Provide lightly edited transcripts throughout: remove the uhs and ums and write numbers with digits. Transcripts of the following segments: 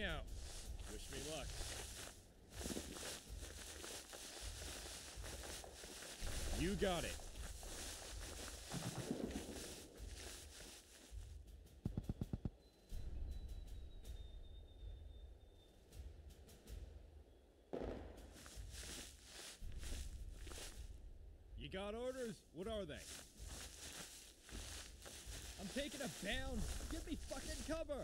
moving out. Wish me luck. You got it. You got orders? What are they? I'm taking a bound. Give me fucking cover.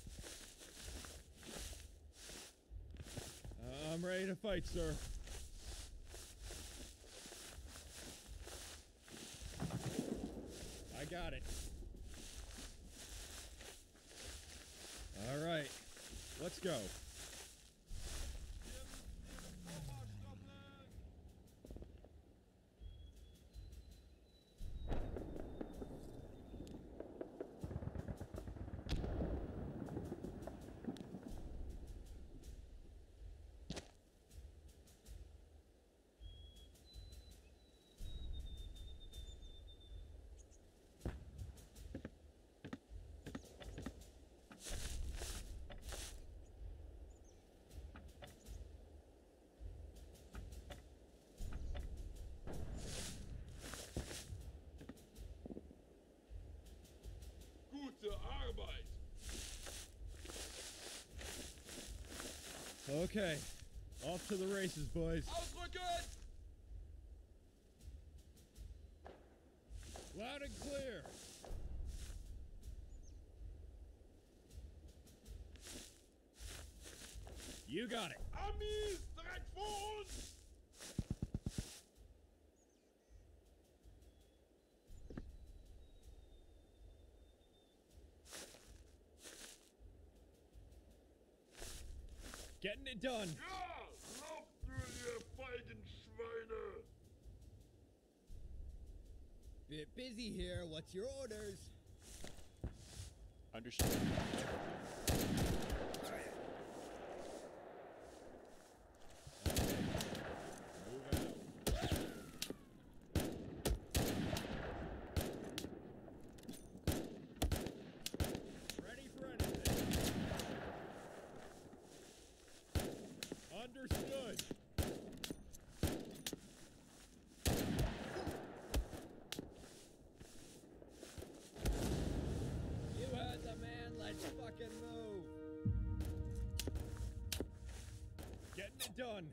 I'm ready to fight, sir. I got it. All right. Let's go. Gute Arbeit! Okay. Off to the races, boys. Ausrücken! Loud and clear. You got it. Amis, direkt vor uns! Getting it done. Ja, lauft nur, ihr feigen Schweine! Bit busy here. What's your orders? Understood. Move out. Ready for anything. Understood. You heard the man. Let's fucking move. Getting it done.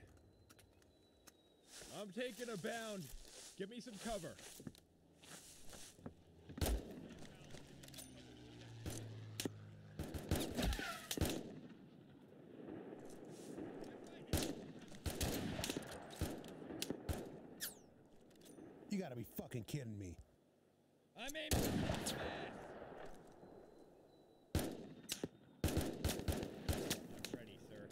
I'm taking a bound. Give me some cover. You gotta be fucking kidding me. I'm aiming fast. I'm ready, sir.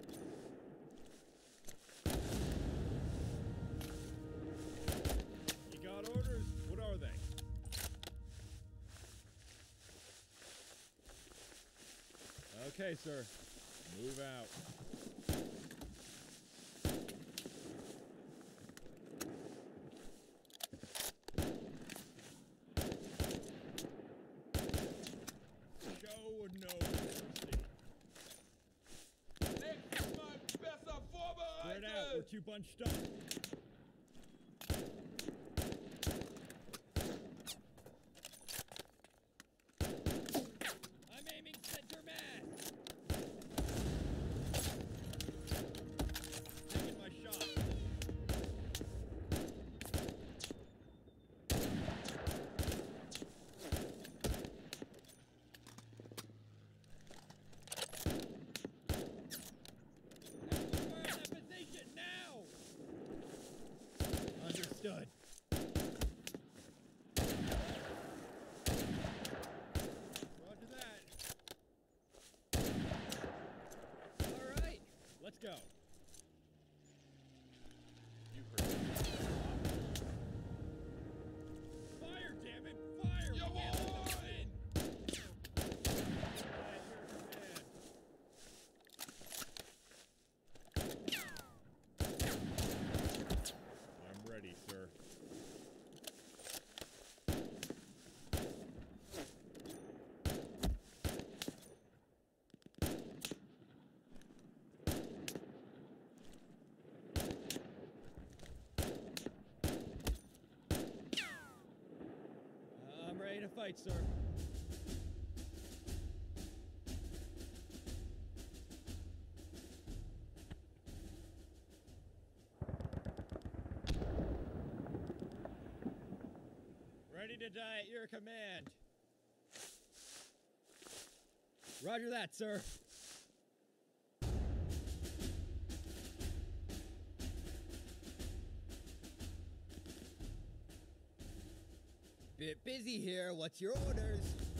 You got orders? What are they? Okay, sir. Move out. Show no mercy. Nächstes Mal besser Spread out. We're vorbereitet! too bunched up. I'm aiming center mass. Taking my shot. Everywhere in that position now. to fight, sir. Ready to die at your command. Roger that, sir. Bit busy here. What's your orders?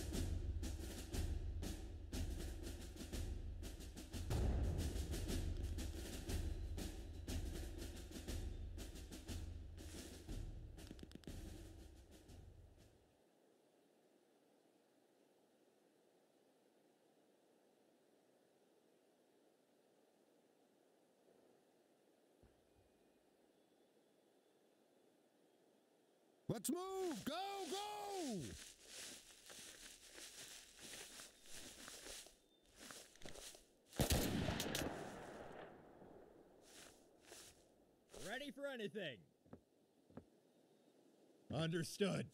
Let's move! Go, go! Ready for anything. Understood.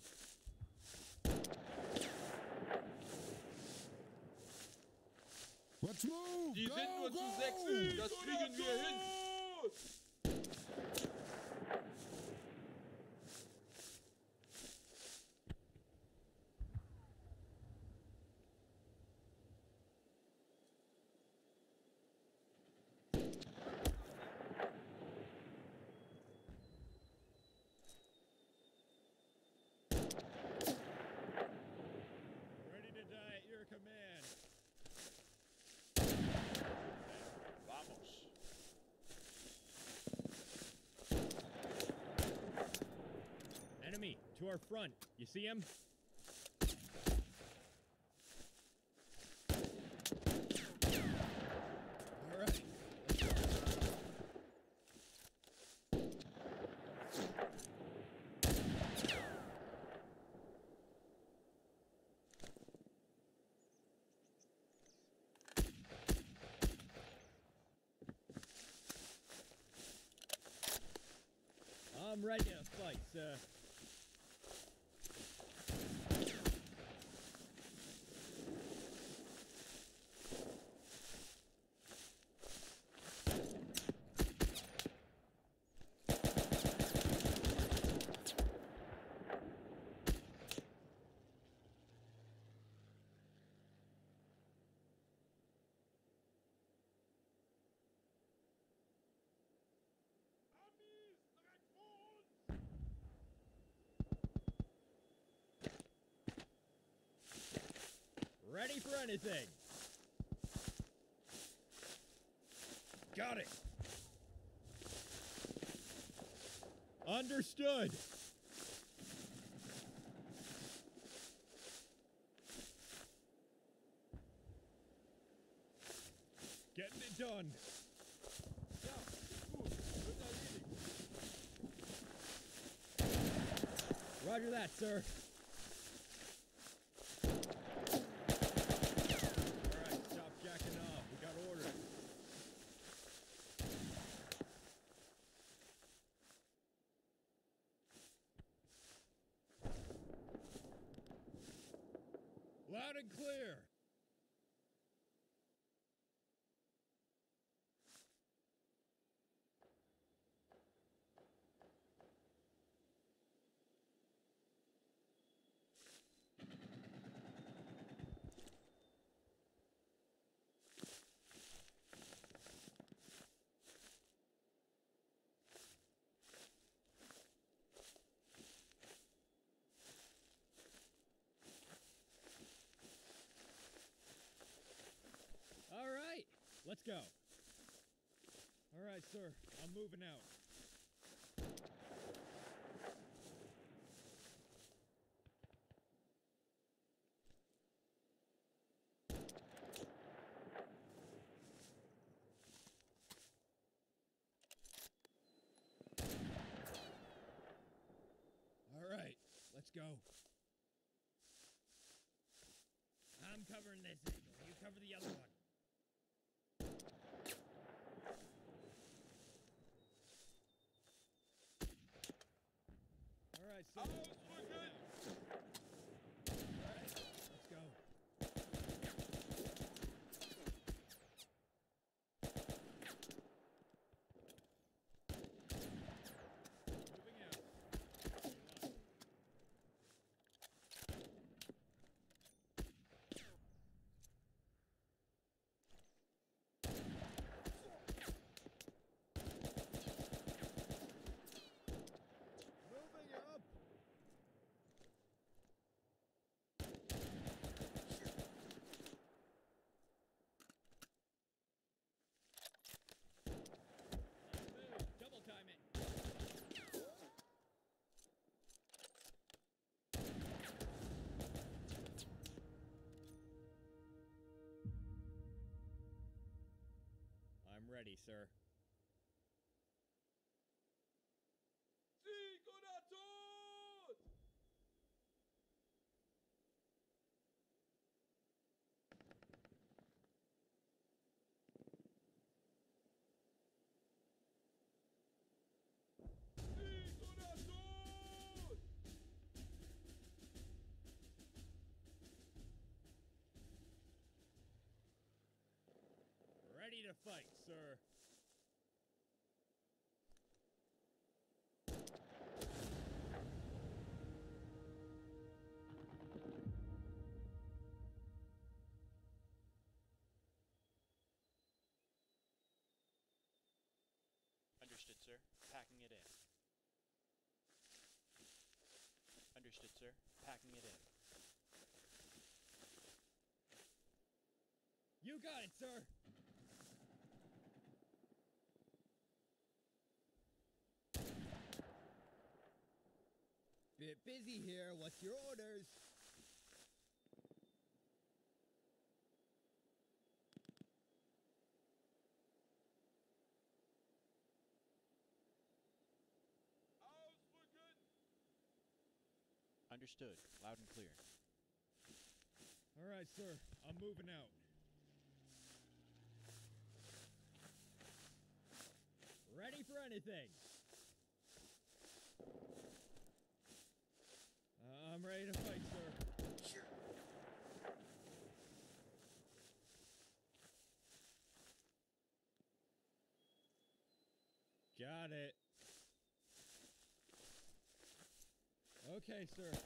Let's move! Die Go, sind nur go! zu sechs. Das kriegen wir hin. Ready to die at your command. Vamos. Enemy to our front. You see him? All right. I'm ready to fight, sir. Ready for anything. Got it. Understood. Getting it done. Ja, gut. Wird erledigt. Roger that, sir. Alright, stop jacking off. We got orders. Loud and clear. All right, let's go. All right, sir, I'm moving out. All right, let's go. I'm covering this angle. You cover the other one. All right, so Ausrücken! ready, sir. Ready to fight, sir. Understood, sir. Packing it in. Understood, sir. Packing it in. You got it, sir. Bit busy here. What's your orders? Understood. Loud and clear. All right, sir. I'm moving out. Ready for anything. I'm ready to fight, sir. Sure. Got it. Okay, sir. Ready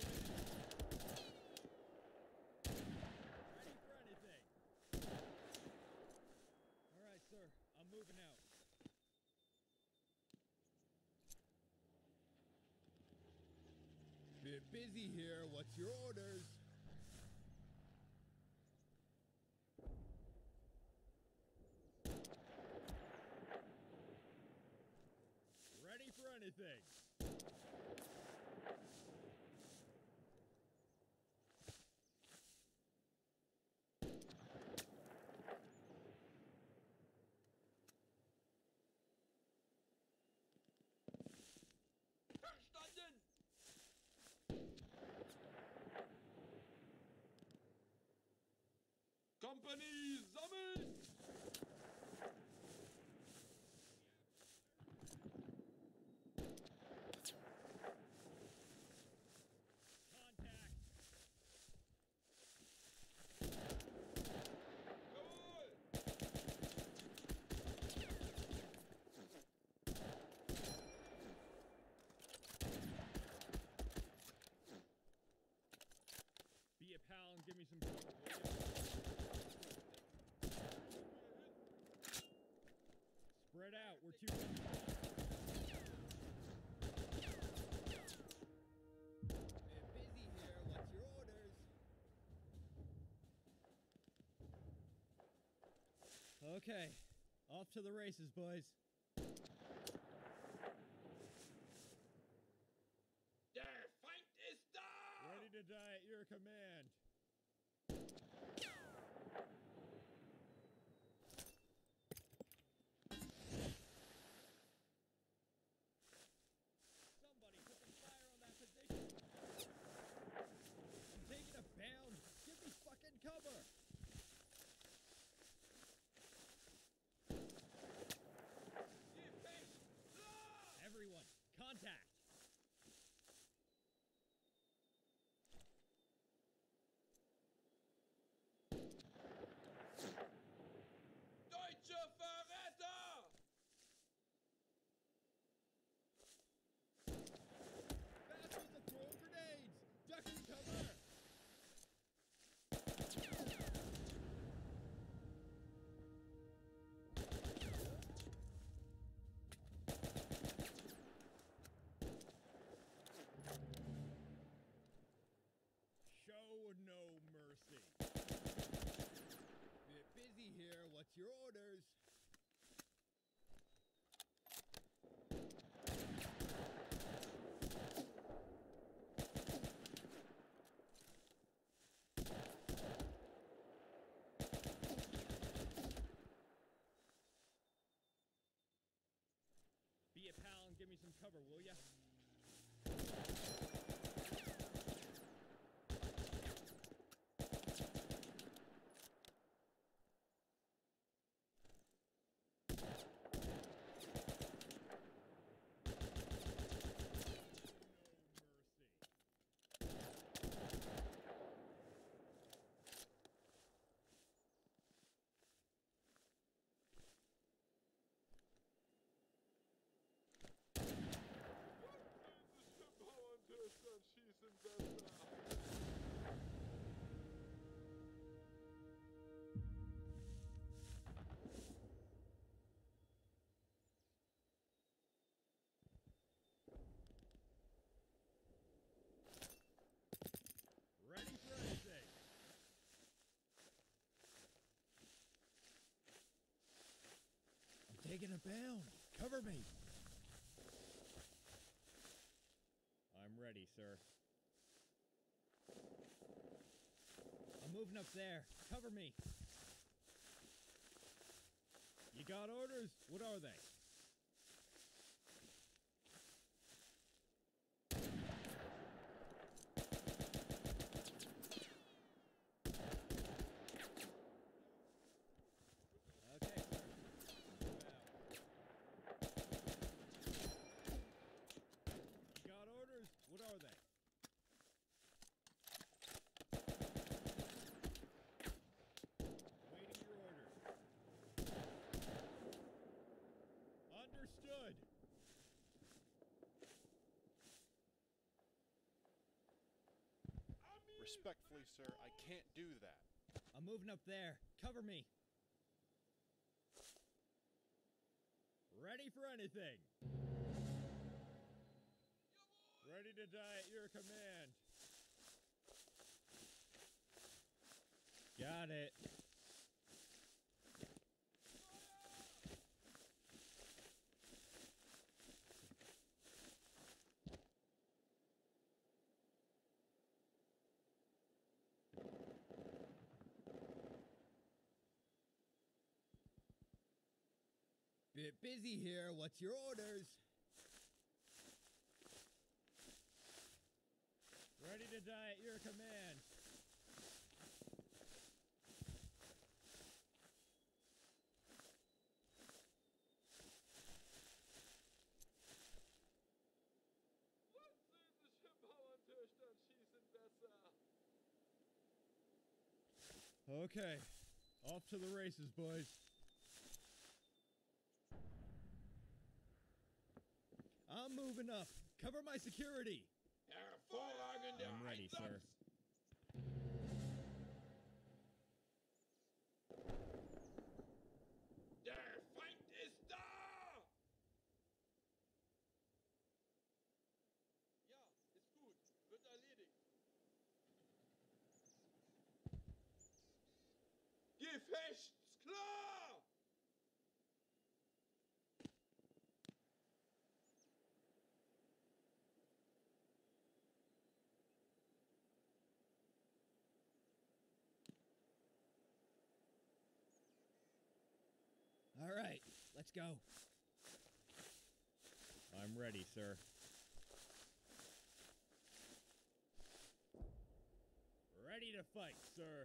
for anything. All right, sir. I'm moving out. Bit busy here. What's your orders? Ready for anything. Verstanden! Company, sammeln! Contact. Jawohl! Be a pal and give me some cover, will you? Spread out. We're too busy. Bit busy here. What's your orders? Okay. Off to the races, boys. Der Feind ist da! Ready to die at your command. Somebody put some fire on that position. I'm taking a bound. Give me fucking cover. Everyone, contact. Deutsche Verräter! Bastards are throwing grenades. Duck and cover. Show no mercy. Bit busy here. What's your orders? some cover, will ya? Dann schießen besser. Ready for anything. I'm taking a pound. Cover me. I'm ready, sir. I'm moving up there. Cover me. You got orders? What are they? Okay, sir. You got orders? What are they? Waiting your orders. Understood. Respectfully, sir, I can't do that. I'm moving up there. Cover me. Ready for anything. Ready to die at your command. Got it. Bit busy here. What's your orders? Ready to die at your command. Bauerntöchter schießen besser. Okay. Off to the races, boys. I'm moving up. Cover my security. Hervorragender I'm ready, Einsatz. sir. Der Feind ist da! Ja, ist gut. Wird erledigt. Gefechtsklar! All right, let's go. I'm ready, sir. Ready to fight, sir.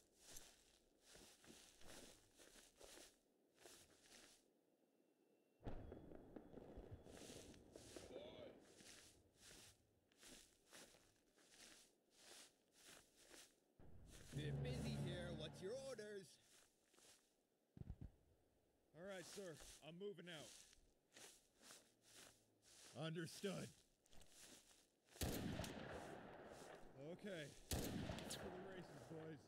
Bit busy here. What's your orders? All right, sir. I'm moving out. Understood. Okay. Off to the races, boys.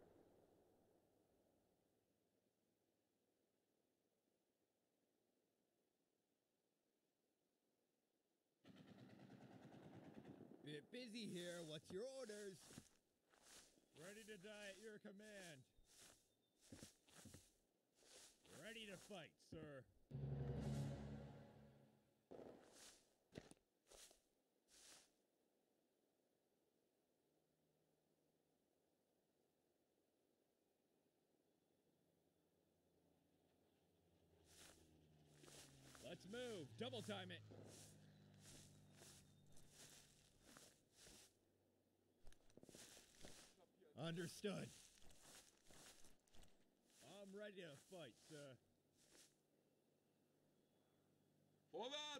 Bit busy here. What's your orders? Ready to die at your command. Ready to fight, sir. Let's move. Double time it. Understood. I'm ready to fight, sir. Forward!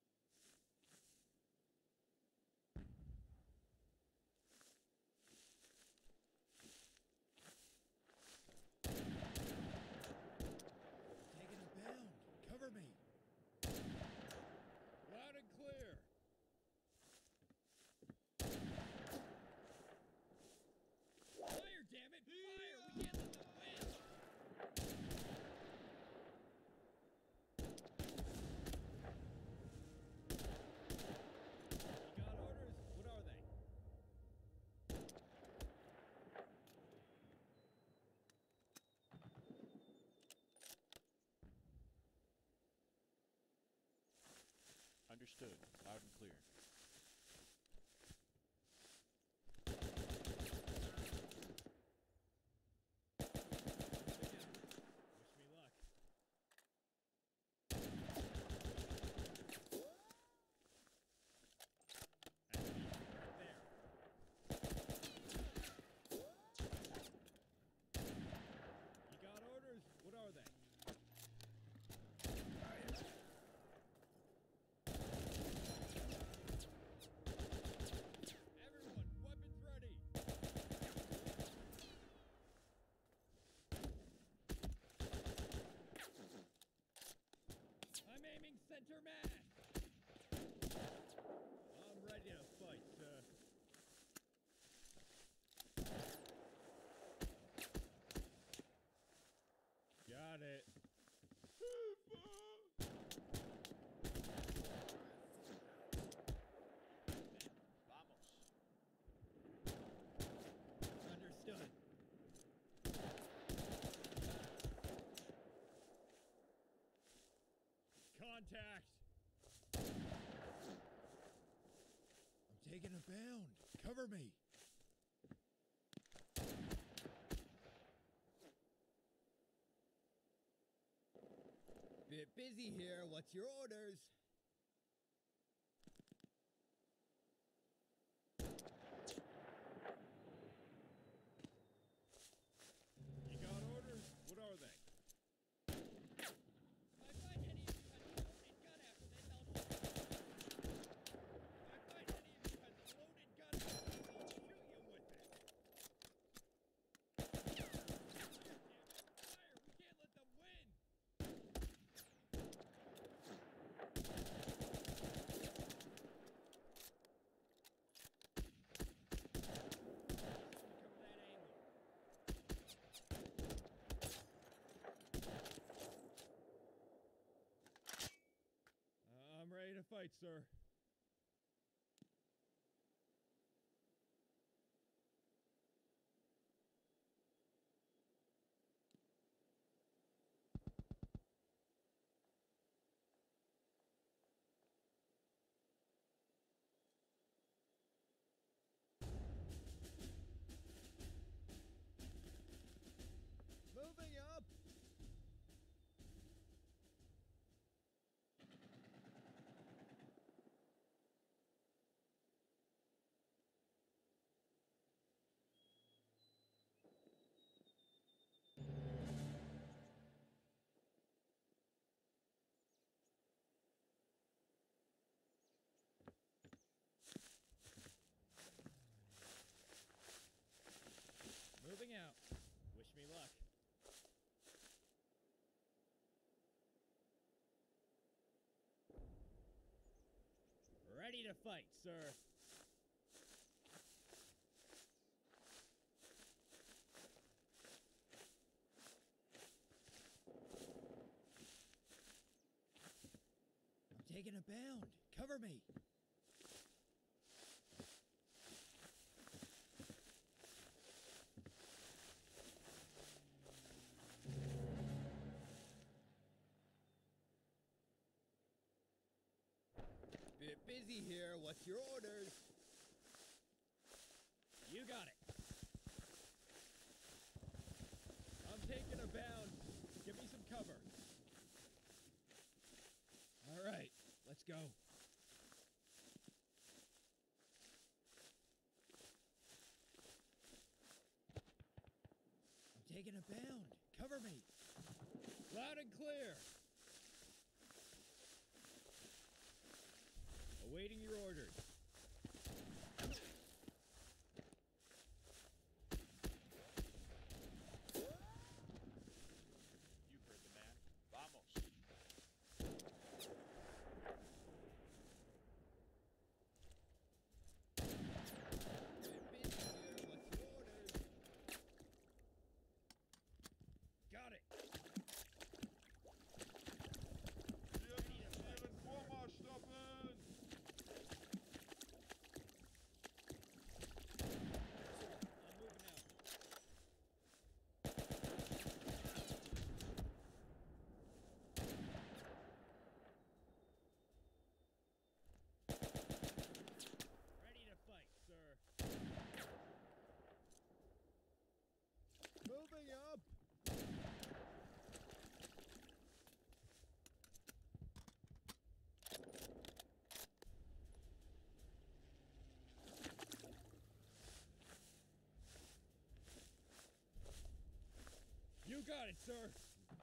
Taking a bound. Cover me. Loud and clear. Fire, damn it! Fire! We can't let them win! You got orders? What are they? Understood. Loud and clear. Wish me luck. Enemy right there. You got orders? What are they? Everyone, weapons ready. I'm aiming center mass. I'm ready to fight, sir. Got it. Understood. Contact. I'm taking a bound. Cover me. Bit busy here. What's your orders? You got orders? What are they? If I find any of you has a loaded gun after this, I'll shoot you. If I find any of you has a loaded gun after this, I'll shoot you with it. Fire, damn it. Fire! We can't let them win! Cover that angle. I'm ready to fight, sir. Moving up. Moving out. Wish me luck. Ready to fight, sir. I'm taking a bound. Cover me. Bit busy here. What's your orders? You got it. I'm taking a bound. Give me some cover. All right, let's go. taking a bound. Cover me. Loud and clear. Awaiting your orders. You heard the man. Vamos. Got it. Jeden Vormarsch stoppen! I'm moving out. Ready to fight, sir. Moving up. You got it, sir.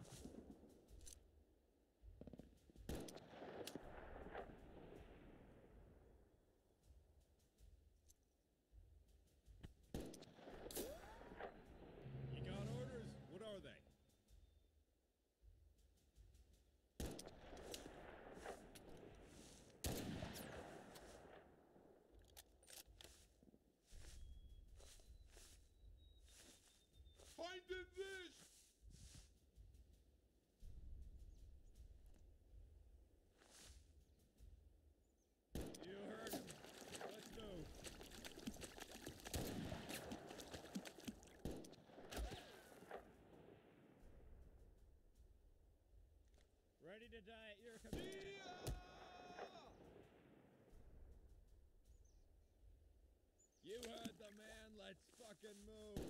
You got orders? What are they? Find this! You heard him. Let's move. Ready to die at your command. You heard the man. Let's fucking move.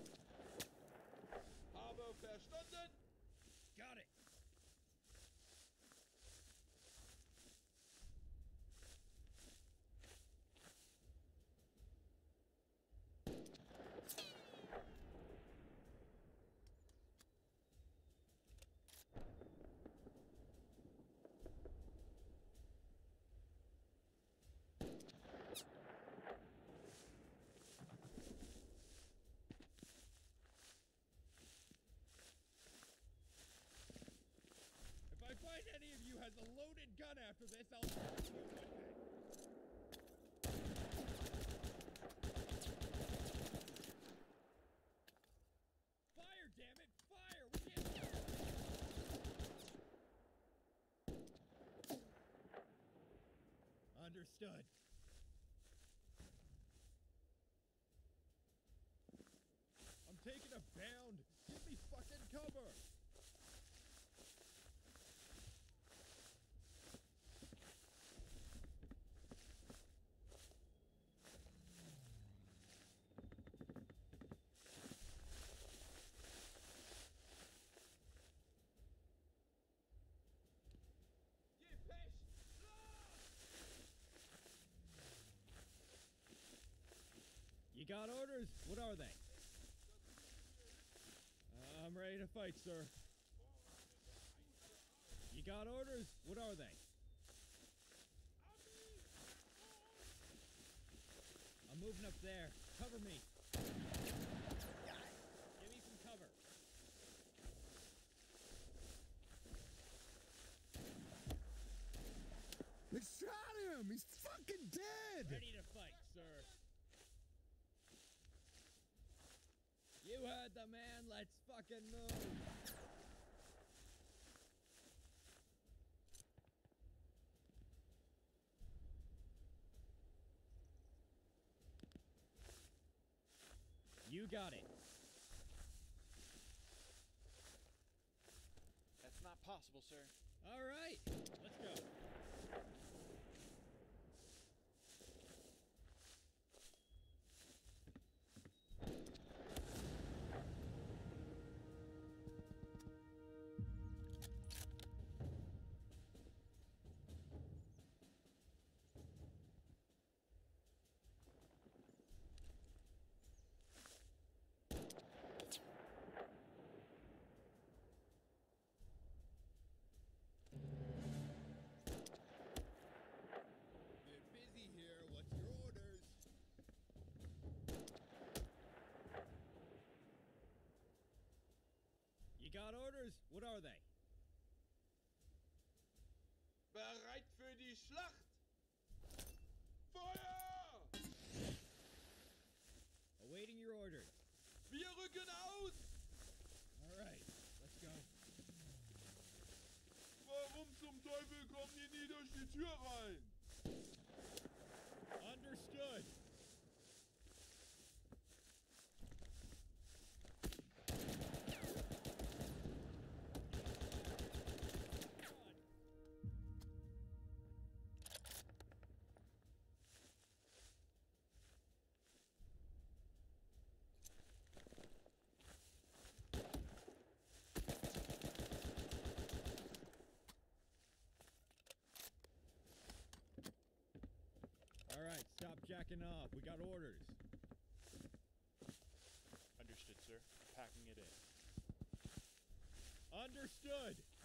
Habe verstanden! Got it. If I find any of you has a loaded gun after this, I'll shoot you one day. Fire, damn it! Fire! We can't fire! Understood. I'm taking a bound. Give me fucking cover. You got orders? What are they? I'm ready to fight, sir. You got orders? What are they? I'm moving up there. Cover me. Give me some cover. They shot him. He's fucking dead. Ready to fight, sir. You heard the man. Let's fucking move. You got it. That's not possible, sir. All right. Let's go. got orders? What are they? Bereit für die Schlacht! Feuer! Awaiting your orders. Wir rücken aus! All right, let's go. Warum zum Teufel kommen die nie durch die Tür rein? Understood. All right, stop jacking off. We got orders. Understood, sir. Packing it in. Understood.